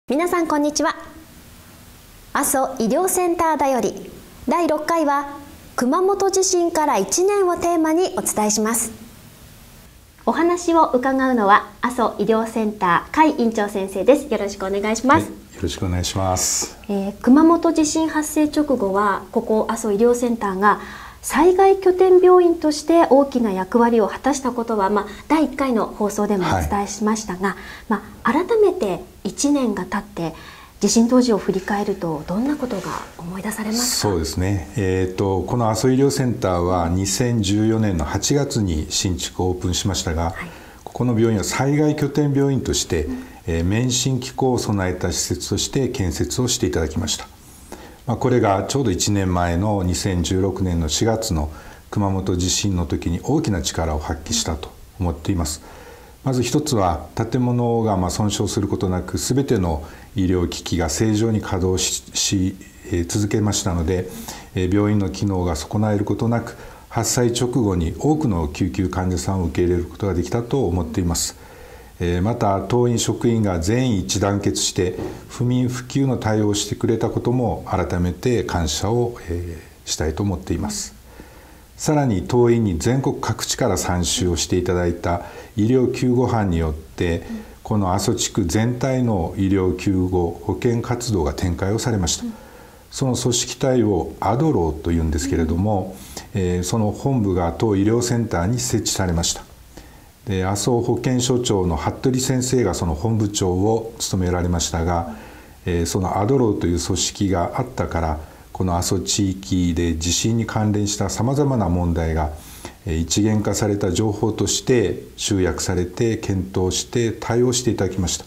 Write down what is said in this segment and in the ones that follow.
皆さんこんにちは。阿蘇医療センターだより第6回は熊本地震から1年をテーマにお伝えします。お話を伺うのは阿蘇医療センター甲斐院長先生です。よろしくお願いします。 よろしくお願いします。 熊本地震発生直後はここ阿蘇医療センターが災害拠点病院として大きな役割を果たしたことは、第1回の放送でもお伝えしましたが、改めて1年が経って地震当時を振り返るとどんなことが思い出されますか？ そうですね、この阿蘇医療センターは2014年の8月に新築オープンしましたが、ここの病院は災害拠点病院として、免震機構を備えた施設として建設をしていただきました。これがちょうど1年前の2016年の4月の熊本地震の時に大きな力を発揮したと思っています。まず一つは建物が損傷することなく全ての医療機器が正常に稼働し続けましたので、病院の機能が損なえることなく発災直後に多くの救急患者さんを受け入れることができたと思っています。また当院職員が全員一致団結して不眠不休の対応をしてくれたことも改めて感謝をしたいと思っています。さらに当院に全国各地から参集をしていただいた医療救護班によってこの阿蘇地区全体の医療救護保健活動が展開をされました。その組織体をアドローというんですけれども、その本部が当医療センターに設置されました。阿蘇保健所長の服部先生がその本部長を務められましたが、そのアドローという組織があったからこの阿蘇地域で地震に関連したさまざまな問題が一元化された情報として集約されて検討して対応していただきました。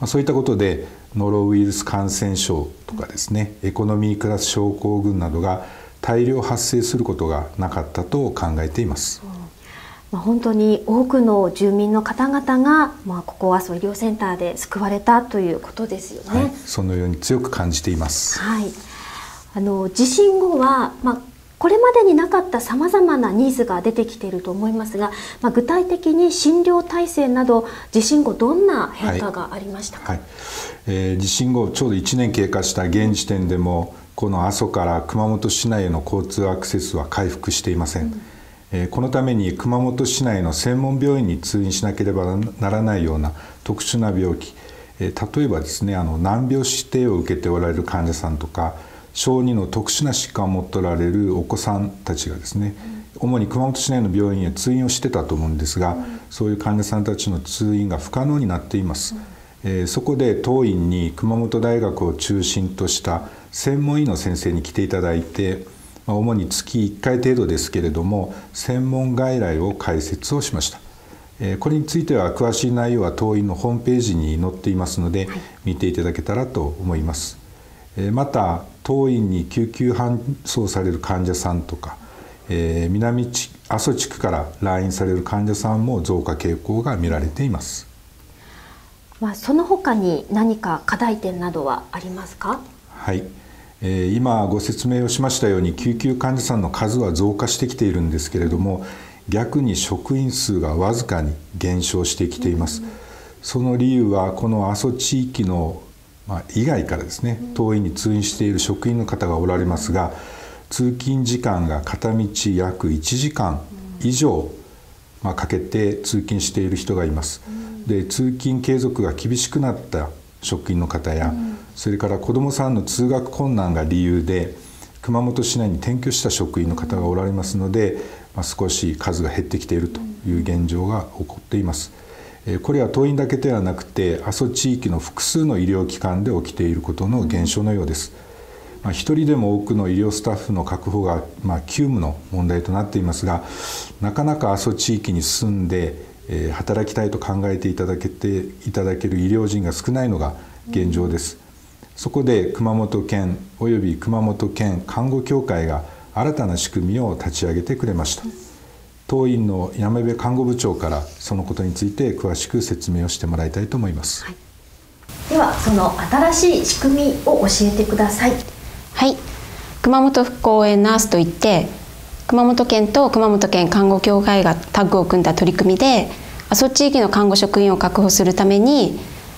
そういったことでノロウイルス感染症とかですね、エコノミークラス症候群などが大量発生することがなかったと考えています。 本当に多くの住民の方々が、ここ阿蘇医療センターで救われたということですよね。 そのように強く感じています。 地震後は、これまでになかったさまざまなニーズが出てきていると思いますが、具体的に診療体制など地震後どんな変化がありましたか？ 地震後ちょうど1年経過した現時点でもこの阿蘇から熊本市内への交通アクセスは回復していません。このために熊本市内の専門病院に通院しなければならないような特殊な病気、例えばですね、難病指定を受けておられる患者さんとか小児の特殊な疾患を持っておられるお子さんたちがですね、主に熊本市内の病院へ通院をしてたと思うんですが、そういう患者さんたちの通院が不可能になっています。そこで当院に熊本大学を中心とした専門医の先生に来ていただいて、主に月1回程度ですけれども専門外来を開設をしました。これについては詳しい内容は当院のホームページに載っていますので、見ていただけたらと思います。また当院に救急搬送される患者さんとか、南阿蘇地区から来院される患者さんも増加傾向が見られています。 その他に何か課題点などはありますか？ 今ご説明をしましたように救急患者さんの数は増加してきているんですけれども、逆に職員数がわずかに減少してきています。その理由はこの阿蘇地域の以外からですね、当院に通院している職員の方がおられますが、通勤時間が片道約1時間以上かけて通勤している人がいます。で、通勤継続が厳しくなった職員の方や、それから子どもさんの通学困難が理由で熊本市内に転居した職員の方がおられますので、少し数が減ってきているという現状が起こっています。これは当院だけではなくて阿蘇地域の複数の医療機関で起きていることの現象のようです。一人でも多くの医療スタッフの確保が急務の問題となっていますが、なかなか阿蘇地域に住んで働きたいと考えていただける医療人が少ないのが現状です。そこで熊本県および熊本県看護協会が新たな仕組みを立ち上げてくれました。当院の山部看護部長からそのことについて詳しく説明をしてもらいたいと思います。 ではその新しい仕組みを教えてください。 熊本復興応援ナースといって熊本県と熊本県看護協会がタッグを組んだ取り組みで阿蘇地域の看護職員を確保するために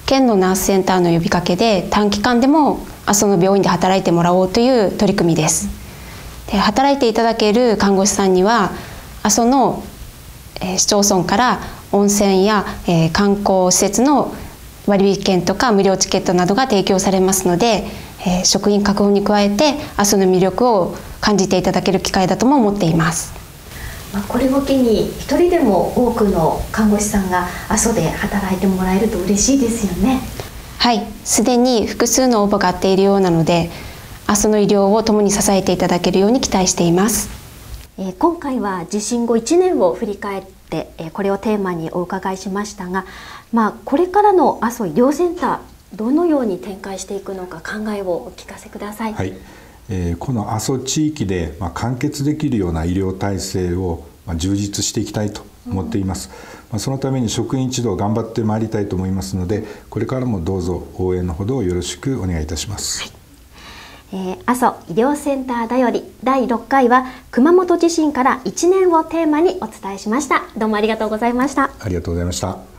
県のナースセンターの呼びかけで短期間でも阿蘇の病院で働いてもらおうという取り組みです。で、働いていただける看護師さんには阿蘇の市町村から温泉や観光施設の割引券とか無料チケットなどが提供されますので、職員確保に加えて阿蘇の魅力を感じていただける機会だとも思っています。 これを機に一人でも多くの看護師さんが阿蘇で働いてもらえると嬉しいですよね。 はい、すでに複数の応募があっているようなので、阿蘇の医療を共に支えていただけるように期待しています。 今回は地震後1年を振り返ってこれをテーマにお伺いしましたが、これからの阿蘇医療センターどのように展開していくのか考えをお聞かせください。 はい、この阿蘇地域で完結できるような医療体制を充実していきたいと思っています。そのために職員一同頑張ってまいりたいと思いますので、これからもどうぞ応援のほどよろしくお願いいたします。 阿蘇医療センターだより第6回は熊本地震から1年をテーマにお伝えしました。どうもありがとうございました。 ありがとうございました。